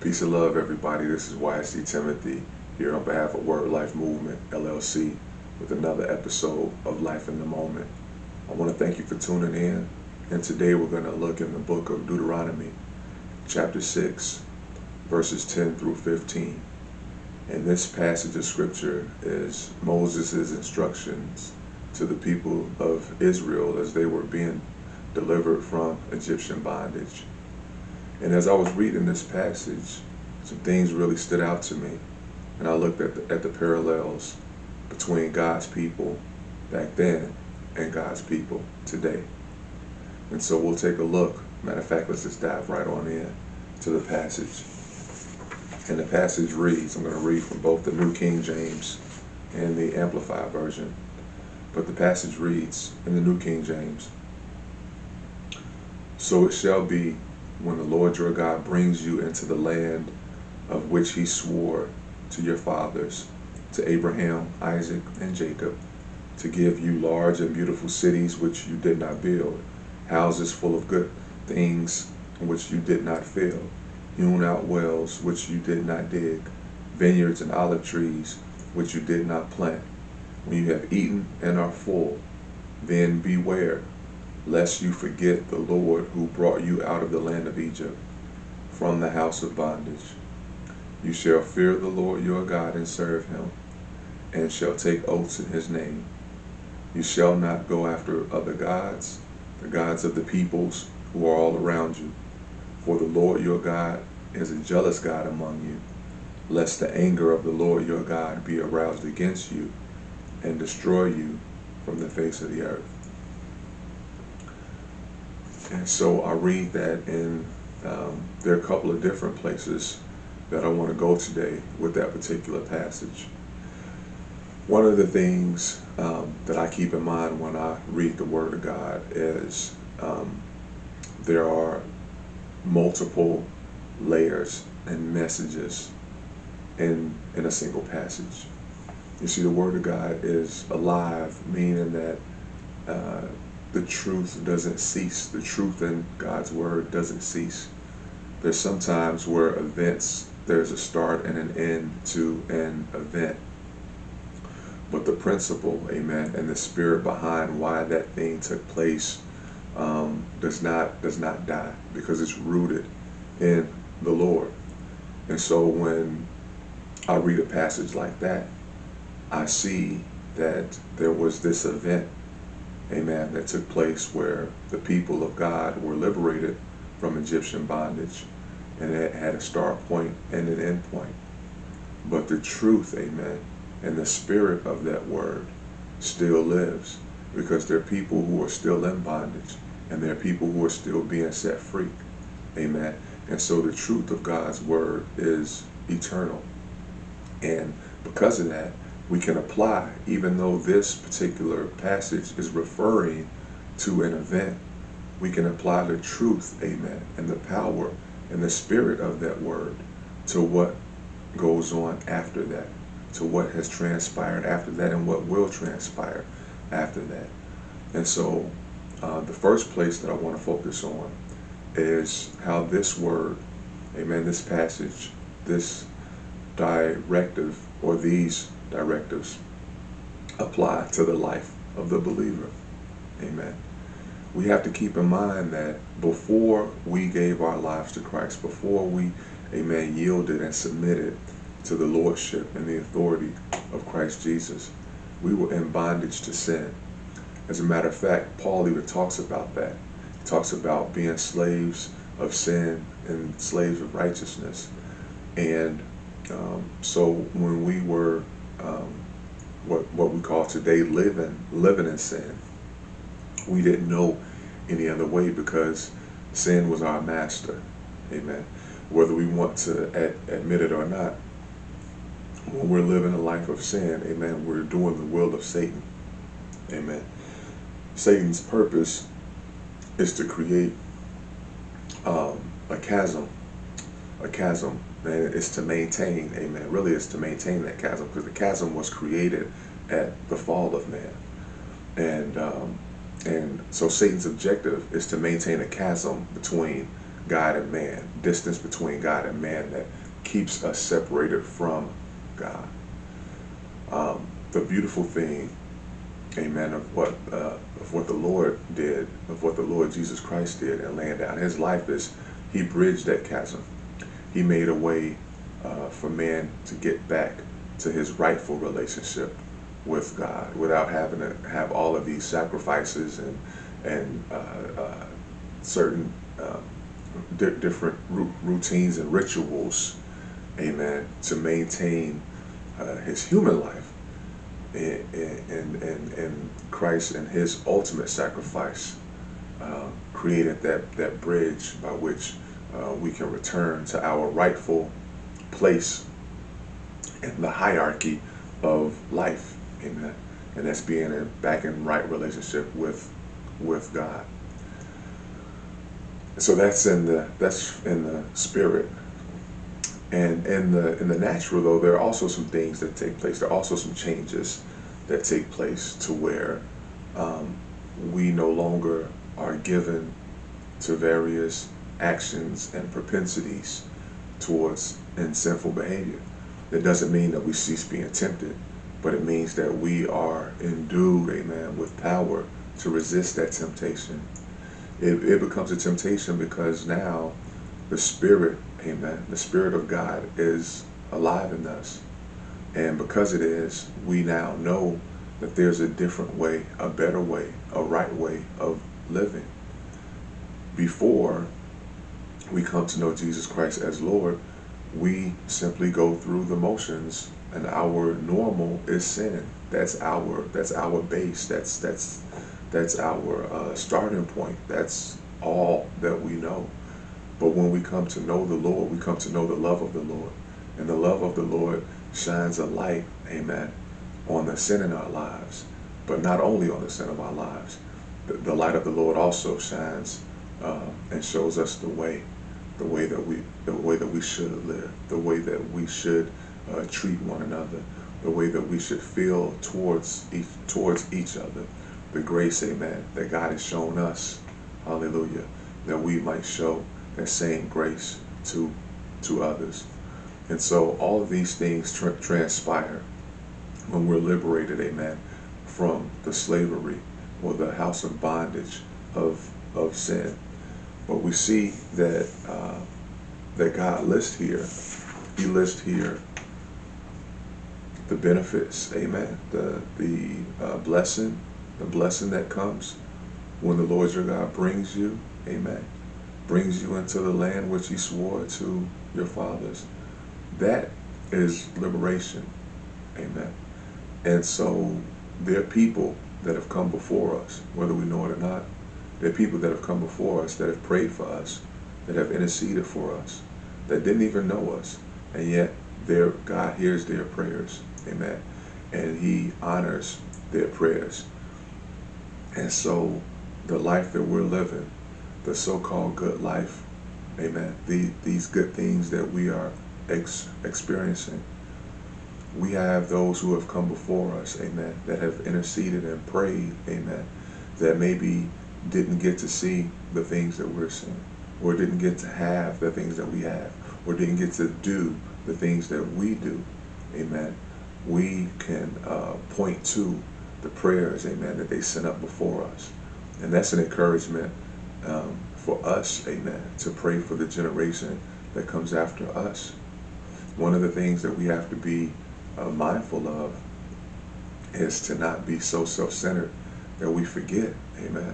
Peace and love, everybody. This is YSG Timothy here on behalf of Word Life Movement, LLC, with another episode of Life in the Moment. I want to thank you for tuning in, and today we're going to look in the book of Deuteronomy, chapter 6, verses 10 through 15. And this passage of scripture is Moses' instructions to the people of Israel as they were being delivered from Egyptian bondage. And as I was reading this passage, some things really stood out to me. And I looked at the parallels between God's people back then and God's people today. And so we'll take a look. Matter of fact, let's just dive right on in to the passage. And the passage reads, I'm going to read from both the New King James and the Amplified version. But the passage reads in the New King James, "So it shall be when the Lord your God brings you into the land of which he swore to your fathers, to Abraham, Isaac, and Jacob, to give you large and beautiful cities which you did not build, houses full of good things which you did not fill, hewn out wells which you did not dig, vineyards and olive trees which you did not plant. When you have eaten and are full, then beware, lest you forget the Lord who brought you out of the land of Egypt, from the house of bondage. You shall fear the Lord your God and serve him, and shall take oaths in his name. You shall not go after other gods, the gods of the peoples who are all around you. For the Lord your God is a jealous God among you, lest the anger of the Lord your God be aroused against you and destroy you from the face of the earth." And so I read that in, there are a couple of different places that I want to go today with that particular passage. One of the things that I keep in mind when I read the Word of God is there are multiple layers and messages in a single passage. You see, the Word of God is alive, meaning that the truth doesn't cease. The truth in God's Word doesn't cease. There's sometimes where there's a start and an end to an event. But the principle, amen, and the spirit behind why that thing took place does not die, because it's rooted in the Lord. And so when I read a passage like that, I see that there was this event, amen, that took place where the people of God were liberated from Egyptian bondage, and it had a start point and an end point. But the truth, amen, and the spirit of that word still lives, because there are people who are still in bondage, and there are people who are still being set free, amen. And so the truth of God's word is eternal. And because of that, we can apply, even though this particular passage is referring to an event, we can apply the truth, amen, and the power and the spirit of that word to what goes on after that, to what has transpired after that, and what will transpire after that. And so the first place that I want to focus on is how this word, amen, this passage, this directive, or these directives apply to the life of the believer. Amen. We have to keep in mind that before we gave our lives to Christ, before we, amen, yielded and submitted to the lordship and the authority of Christ Jesus, we were in bondage to sin. As a matter of fact, Paul even talks about that. He talks about being slaves of sin and slaves of righteousness. And so when we were what we call today living in sin, we didn't know any other way, because sin was our master. Amen. Whether we want to admit it or not, when we're living a life of sin, amen, we're doing the will of Satan. Amen. Satan's purpose is to create a chasm, and it's to maintain, amen, really it's to maintain that chasm, because the chasm was created at the fall of man. And so Satan's objective is to maintain a chasm between God and man, distance between God and man that keeps us separated from God. The beautiful thing, amen, of what the Lord did, of what the Lord Jesus Christ did in laying down his life is he bridged that chasm. He made a way for man to get back to his rightful relationship with God without having to have all of these sacrifices and certain different routines and rituals, amen, to maintain his human life. And Christ and his ultimate sacrifice created that bridge by which we can return to our rightful place in the hierarchy of life, amen. And that's being back in right relationship with God. So that's in the spirit. And in the natural, though, there are also some things that take place. There are also some changes that take place to where we no longer are given to various actions and propensities towards sinful behavior. That doesn't mean that we cease being tempted, but it means that we are endued, amen, with power to resist that temptation. It becomes a temptation because now the Spirit, amen, the Spirit of God is alive in us. And because it is, we now know that there's a different way, a better way, a right way of living. Before we come to know Jesus Christ as Lord, we simply go through the motions, and our normal is sin. That's our base. That's our starting point. That's all that we know. But when we come to know the Lord, we come to know the love of the Lord. And the love of the Lord shines a light, amen, on the sin in our lives. But not only on the sin of our lives. The light of the Lord also shines and shows us the way that we should live, the way that we should treat one another, the way that we should feel towards each other. The grace, amen, that God has shown us, hallelujah, that we might show that same grace to others. And so all of these things transpire when we're liberated, amen, from the slavery or the house of bondage of sin. But we see that that God lists here. He lists here the benefits, amen, the blessing that comes when the Lord your God brings you, amen, brings you into the land which he swore to your fathers. That is liberation, amen. And so there are people that have come before us, whether we know it or not. There are people that have come before us, that have prayed for us, that have interceded for us, that didn't even know us, and yet God hears their prayers, amen, and he honors their prayers. And so the life that we're living, the so-called good life, amen, these good things that we are experiencing, we have those who have come before us, amen, that have interceded and prayed, amen, that maybe didn't get to see the things that we're seeing, or didn't get to have the things that we have, or didn't get to do the things that we do, amen. We can point to the prayers, amen, that they sent up before us. And that's an encouragement for us, amen, to pray for the generation that comes after us. One of the things that we have to be mindful of is to not be so self-centered that we forget, amen,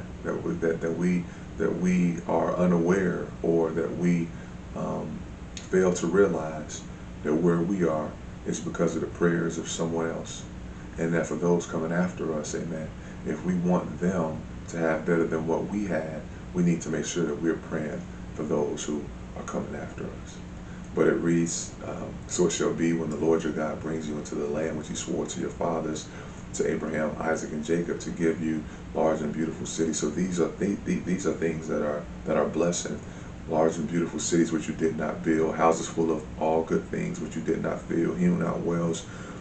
that we are unaware, or that we fail to realize that where we are is because of the prayers of someone else. And that for those coming after us, amen, if we want them to have better than what we had, we need to make sure that we're praying for those who are coming after us. But it reads, so it shall be when the Lord your God brings you into the land which he swore to your fathers, to Abraham, Isaac, and Jacob, to give you large and beautiful cities. So these are things that are blessing. Large and beautiful cities which you did not build, houses full of all good things which you did not fill, hewn out wells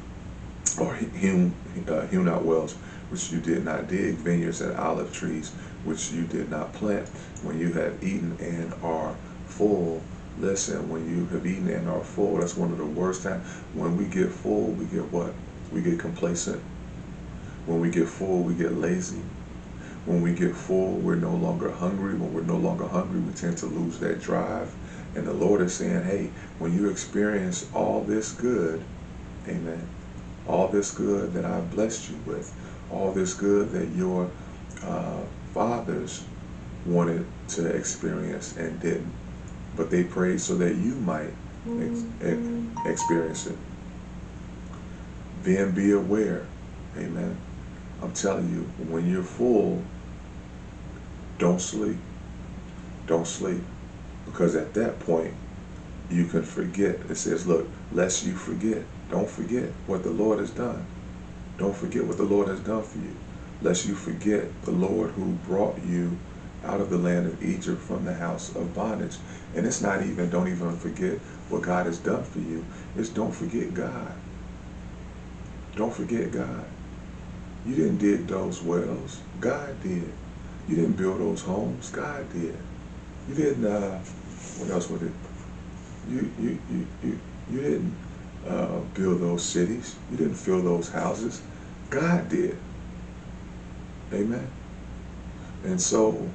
which you did not dig, vineyards and olive trees which you did not plant. When you have eaten and are full, listen, when you have eaten and are full, that's one of the worst times. When we get full, we get what? We get complacent. When we get full, we get lazy. When we get full, we're no longer hungry. When we're no longer hungry, we tend to lose that drive. And the Lord is saying, hey, when you experience all this good, amen, all this good that I've blessed you with, all this good that your fathers wanted to experience and didn't, but they prayed so that you might experience it. Then be aware, amen. I'm telling you, when you're full, don't sleep. Don't sleep. Because at that point, you can forget. It says, look, lest you forget. Don't forget what the Lord has done. Don't forget what the Lord has done for you. Lest you forget the Lord who brought you out of the land of Egypt from the house of bondage. And it's not even, don't even forget what God has done for you. It's don't forget God. Don't forget God. You didn't dig those wells. God did. You didn't build those homes. God did. You didn't, what else was it? You didn't build those cities. You didn't fill those houses. God did. Amen. And so,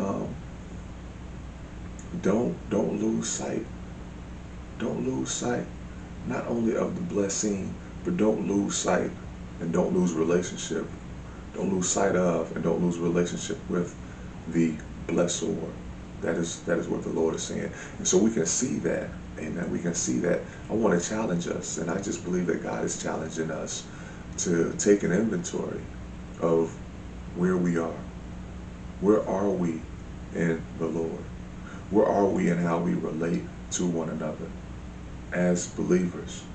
don't lose sight. Don't lose sight, not only of the blessing, but don't lose sight and don't lose relationship. Don't lose sight of and don't lose relationship with the blessor. That is what the Lord is saying. And so we can see that. Amen. We can see that. I want to challenge us, and I just believe that God is challenging us to take an inventory of where we are. Where are we in the Lord? Where are we in how we relate to one another as believers?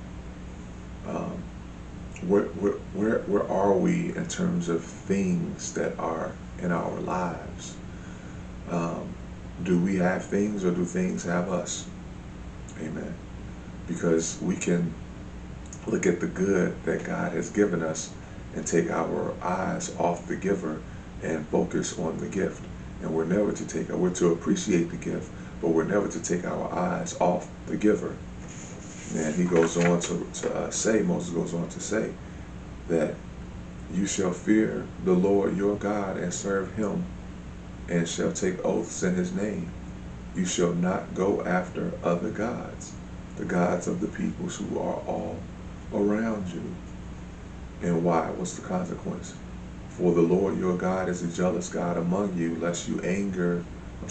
Where are we in terms of things that are in our lives? Do we have things or do things have us? Amen. Because we can look at the good that God has given us and take our eyes off the giver and focus on the gift. And we're to appreciate the gift, but we're never to take our eyes off the giver. And he goes on to say, Moses goes on to say, that you shall fear the Lord your God and serve him, and shall take oaths in his name. You shall not go after other gods, the gods of the peoples who are all around you. And why? What's the consequence? For the Lord your God is a jealous God among you, lest the anger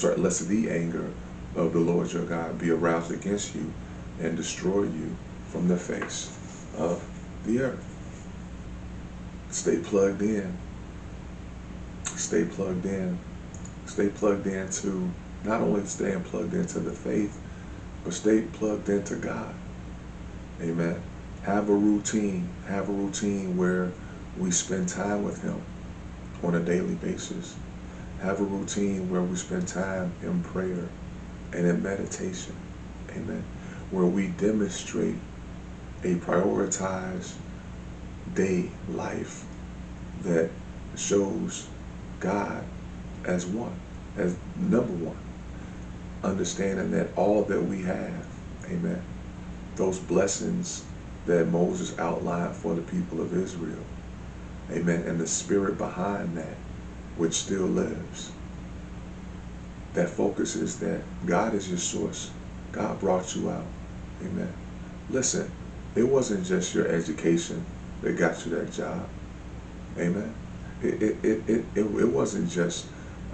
of the Lord your God be aroused against you and destroy you from the face of the earth. Stay plugged in. Stay plugged in. Stay plugged into, not only staying plugged into the faith, but stay plugged into God. Amen. Have a routine. Have a routine where we spend time with him on a daily basis. Have a routine where we spend time in prayer and in meditation. Amen. Where we demonstrate a prioritized day life that shows God as one, as number one. Understanding that all that we have, amen, those blessings that Moses outlined for the people of Israel, amen, and the spirit behind that, which still lives. That focus is that God is your source. God brought you out. Amen. Listen, it wasn't just your education that got you that job. Amen. It wasn't just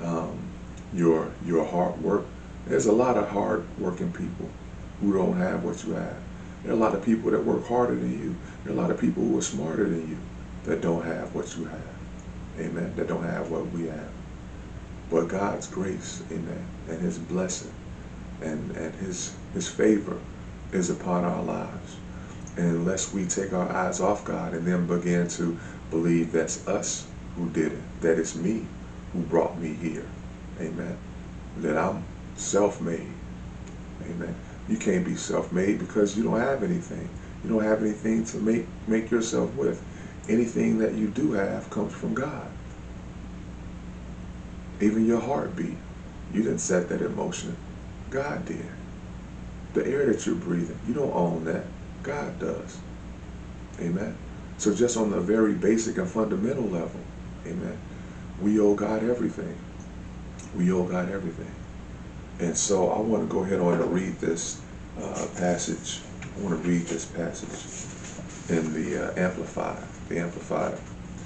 your hard work. There's a lot of hard working people who don't have what you have. There are a lot of people that work harder than you. There are a lot of people who are smarter than you that don't have what you have. Amen. That don't have what we have. But God's grace, amen, and his blessing and his favor is upon our lives. And unless we take our eyes off God and then begin to believe that's us who did it, that it's me who brought me here, amen, that I'm self-made, amen. You can't be self-made because you don't have anything. You don't have anything to make yourself with. Anything that you do have comes from God. Even your heartbeat, you didn't set that in motion. God did. The air that you're breathing, you don't own that. God does. Amen. So just on the very basic and fundamental level, amen, we owe God everything. We owe God everything. And so I want to go ahead on and read this passage. I want to read this passage in the Amplified. The Amplified.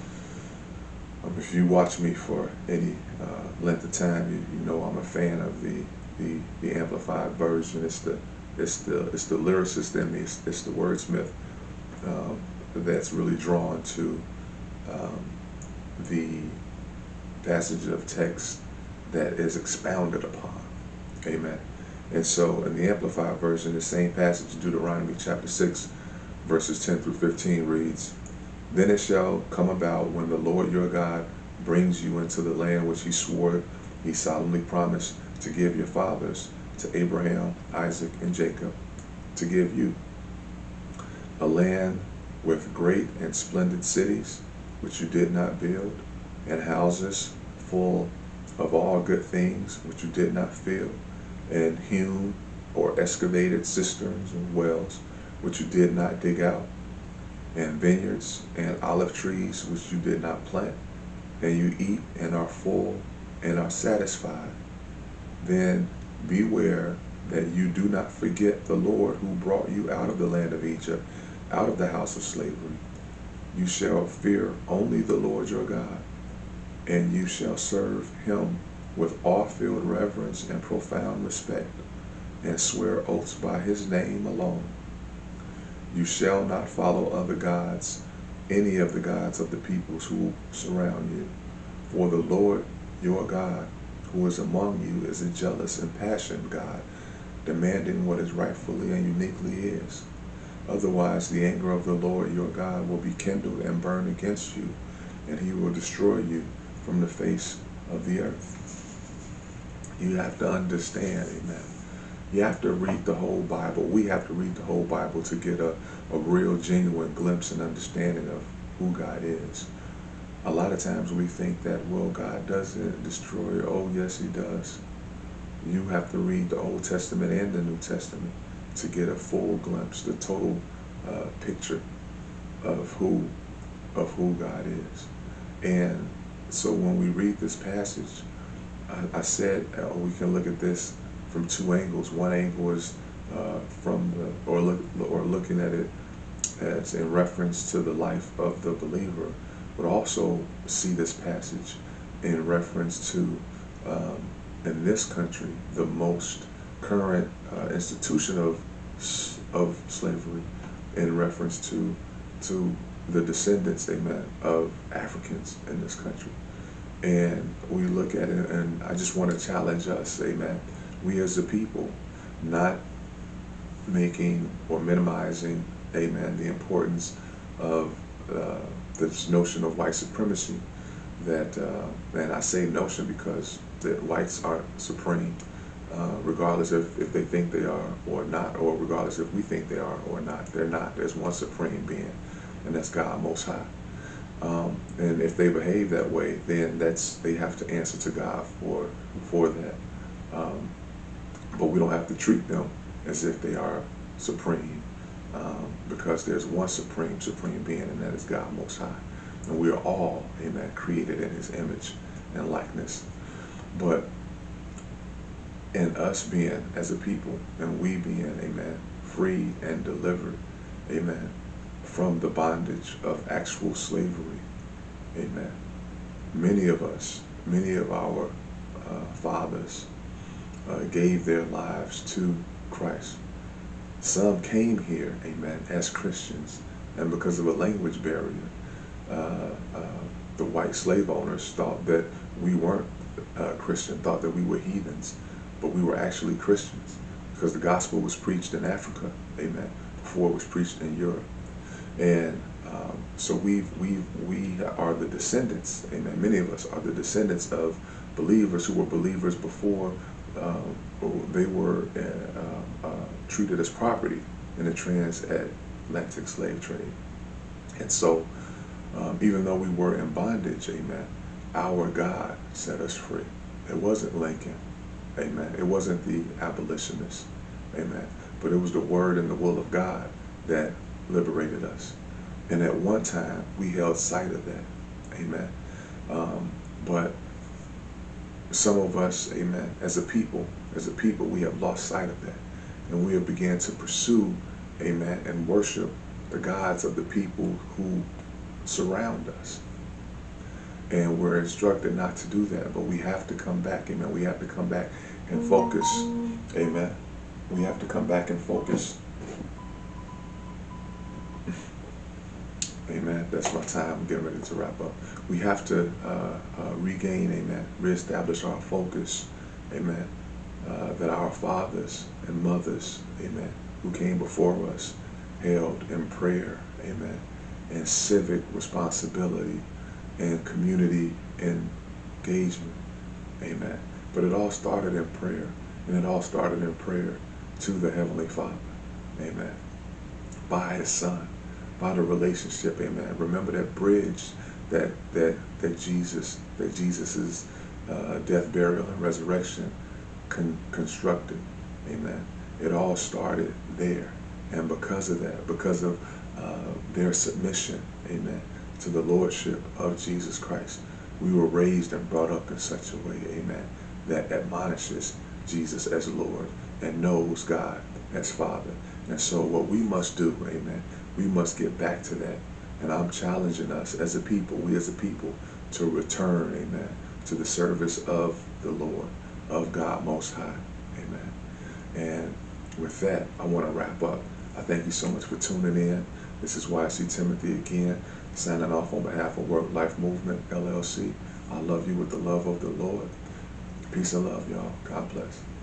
If you watch me for any length of time, you know I'm a fan of the Amplified version. It's the lyricist in me. It's the wordsmith that's really drawn to the passage of text that is expounded upon. Amen. And so in the Amplified version, the same passage, Deuteronomy chapter 6, verses 10 through 15 reads, "Then it shall come about when the Lord your God brings you into the land which he swore, he solemnly promised to give your fathers, to Abraham, Isaac, and Jacob, to give you a land with great and splendid cities, which you did not build, and houses full of all good things, which you did not fill, and hewn or excavated cisterns and wells, which you did not dig out, and vineyards and olive trees, which you did not plant, and you eat and are full and are satisfied. Then beware that you do not forget the Lord who brought you out of the land of Egypt, out of the house of slavery. You shall fear only the Lord your God, and you shall serve him with awe-filled reverence and profound respect, and swear oaths by his name alone. You shall not follow other gods, any of the gods of the peoples who surround you. For the Lord your God, who is among you, is a jealous and passionate God, demanding what is rightfully and uniquely his. Otherwise, the anger of the Lord your God will be kindled and burn against you, and he will destroy you from the face of the earth." You have to understand, amen. You have to read the whole Bible. We have to read the whole Bible to get a real, genuine glimpse and understanding of who God is. A lot of times we think that, well, God doesn't destroy. Oh, yes, he does. You have to read the Old Testament and the New Testament to get a full glimpse, the total picture of who God is. And so when we read this passage, I said we can look at this from two angles. One angle is looking at it as in reference to the life of the believer, but also see this passage in reference to, in this country, the most current institution of slavery, in reference to the descendants, amen, of Africans in this country. And we look at it, and I just want to challenge us, amen, we as a people, not making or minimizing, amen, the importance of this notion of white supremacy, that, and I say notion because the whites aren't supreme, regardless if they think they are or not, or regardless if we think they are or not. They're not. There's one supreme being, and that's God Most High. And if they behave that way, then they have to answer to God for that. But we don't have to treat them as if they are supreme, because there's one supreme being, and that is God Most High. And we are all, amen, created in his image and likeness. But in us being as a people, and we being, amen, free and delivered, amen, from the bondage of actual slavery, amen. Many of us, many of our fathers gave their lives to Christ. Some came here, amen, as Christians, and because of a language barrier, the white slave owners thought that we weren't Christian, thought that we were heathens, but we were actually Christians, because the gospel was preached in Africa, amen, before it was preached in Europe. And so we are the descendants, amen. Many of us are the descendants of believers who were believers before they were treated as property in the transatlantic slave trade. And so even though we were in bondage, amen, our God set us free. It wasn't Lincoln. Amen. It wasn't the abolitionists. Amen. But it was the word and the will of God that liberated us. And at one time, we held sight of that. Amen. But some of us, amen, as a people, we have lost sight of that. And we have began to pursue, amen, and worship the gods of the people who surround us. And we're instructed not to do that, but we have to come back, amen. We have to come back and focus, amen. We have to come back and focus. Amen. That's my time. I'm getting ready to wrap up. We have to regain, amen, reestablish our focus, amen, that our fathers and mothers, amen, who came before us held in prayer, amen, and civic responsibility and community engagement, amen. But it all started in prayer, and it all started in prayer to the Heavenly Father, amen, by His Son, by the relationship, amen. Remember that bridge that Jesus's death, burial, and resurrection constructed, amen. It all started there, and because of that, because of their submission, amen, to the lordship of Jesus Christ, we were raised and brought up in such a way, amen, that admonishes Jesus as Lord and knows God as Father. And so what we must do, amen, we must get back to that. And I'm challenging us as a people, we as a people, to return, amen, to the service of the Lord, of God Most High, amen. And with that, I want to wrap up. I thank you so much for tuning in. This is YSG Timothy again, signing off on behalf of Work Life Movement, LLC. I love you with the love of the Lord. Peace and love, y'all. God bless.